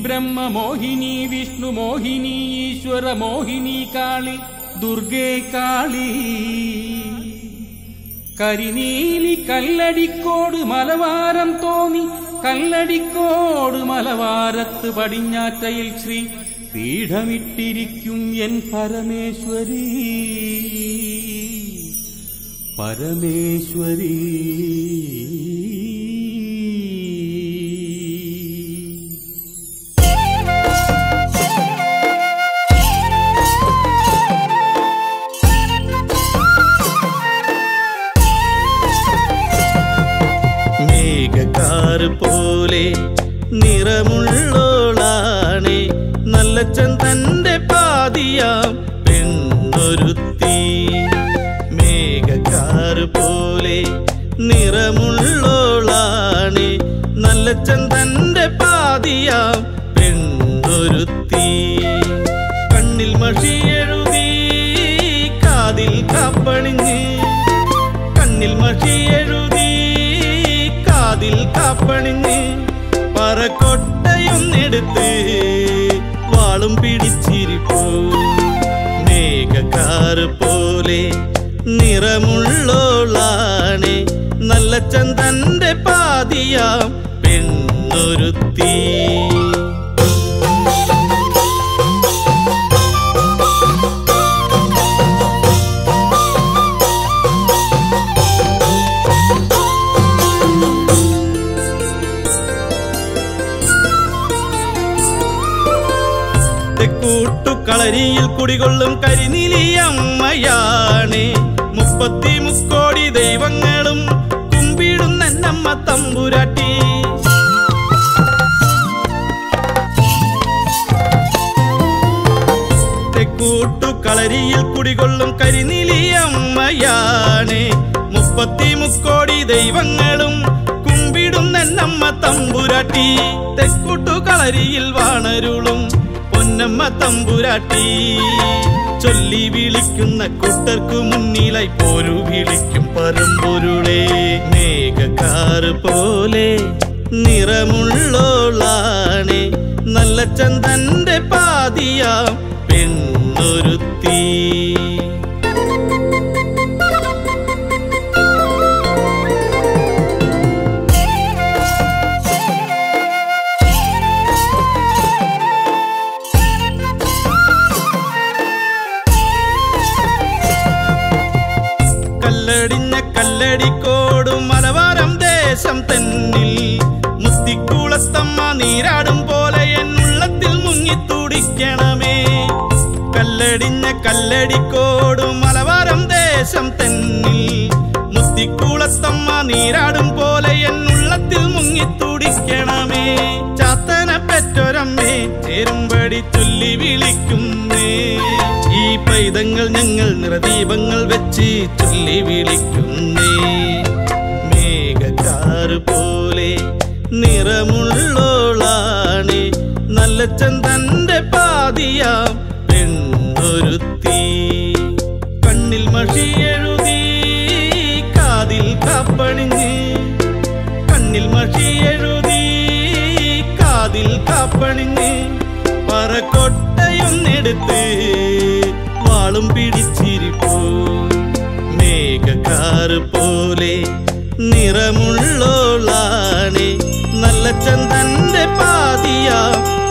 ബ്രഹ്മ മോഹിനി വിഷ്ണു മോഹിനി ഈശ്വര മോഹിനി കാളി ദുർഗേ കാളി കരിനീലി കല്ലടിക്കോട് മലവാരം തോന്നി കല്ലടിക്കോട് മലവാരത്ത് പടിഞ്ഞാറ്റയിൽ ശ്രീ പീഠമിട്ടിരിക്കും എൻ പരമേശ്വരി പരമേശ്വരി പോലെ നിറമുള്ളോളാണേ നല്ലച്ചൻ തന്റെ പാതിയാം പെണ്ണൊരുത്തി മേഘക്കാർ പോലെ നിറമുള്ളോളാണേ നല്ലച്ചൻ തന്റെ പാതിയാം പെണ്ണൊരുത്തി കണ്ണിൽ മഷി എഴുതി കാതിൽ കാപ്പണിഞ്ഞ് കണ്ണിൽ മഷി എഴുതി കാതിൽ കാപ്പണിഞ്ഞ് പറക്കൊട്ടയൊന്നെടുത്ത് വാളും പിടിച്ചിരിപ്പൂ മേഘക്കാർ പോലെ നിറമുള്ളോളാണേ നല്ലച്ചൻ തന്റെ പാതിയാം പെണ്ണൊരുത്തി കൂട്ടുകളരിയിൽ കുടികൊള്ളും കരിനീലിയമ്മയാണ് 33 കോടി ദൈവങ്ങളും കുമ്പിടുന്ന നമ്മ തമ്പുരാട്ടി കൂട്ടുകളരിയിൽ കുടികൊള്ളും കരിനീലിയമ്മയാണ് 33 കോടി ദൈവങ്ങളും കുമ്പിടുന്ന നമ്മ തമ്പുരാട്ടി തെക്കൂട്ടുകളരിയിൽ വാണരുളും പൊന്നമ്മ തമ്പുരാട്ടി ചൊല്ലി വിളിക്കുന്ന കൂട്ടർക്കു മുന്നിലായി പോരു വിളിക്കും പരമ്പൊരുളേ മേഘക്കാർ പോലെ നിറമുള്ളോളാണേ നല്ലച്ചൻ തന്റെ പാതിയാം പെണ്ണൊരുത്തി കല്ലടിക്കോട് മലവാരം ദേശം തന്നിൽ മുത്തിക്കുളത്തമ്മ നീരാടും പോലെ എന്നുള്ളത്തിൽ മുങ്ങിത്തുടിക്കണമേ കല്ലടിക്കോട് മലവാരം ദേശം തന്നിൽ മുത്തിക്കുളത്തമ്മ നീരാടും പോലെ എന്നുള്ളത്തിൽ മുങ്ങിത്തുടിക്കണമേ ചാത്തന പെറ്റൊരമ്മേ ചേരുംപടി ചൊല്ലി വിളിക്കുന്നേ ഈ പൈതങ്ങൾ ഞങ്ങൾ നിറദീപങ്ങൾ വെച്ച് ചൊല്ലി വിളിക്കുന്നേ മേഘക്കാർ പോലെ നിറമുള്ളോളാണേ നല്ലച്ചൻ തന്റെ പാതിയാം പെണ്ണൊരുത്തി കണ്ണിൽ മഷി എഴുതി കാതിൽ കാപ്പണിഞ്ഞ് കണ്ണിൽ മഷി എഴുതി കാതിൽ കാപ്പണിഞ്ഞ് പറക്കൊട്ടയൊന്നെടുത്ത് വാളും പിടിച്ചിരിപ്പൂ മേഘക്കാർ പോലെ നിറമുള്ളോളാണേ നല്ലച്ചൻ തന്റെ പാതിയാം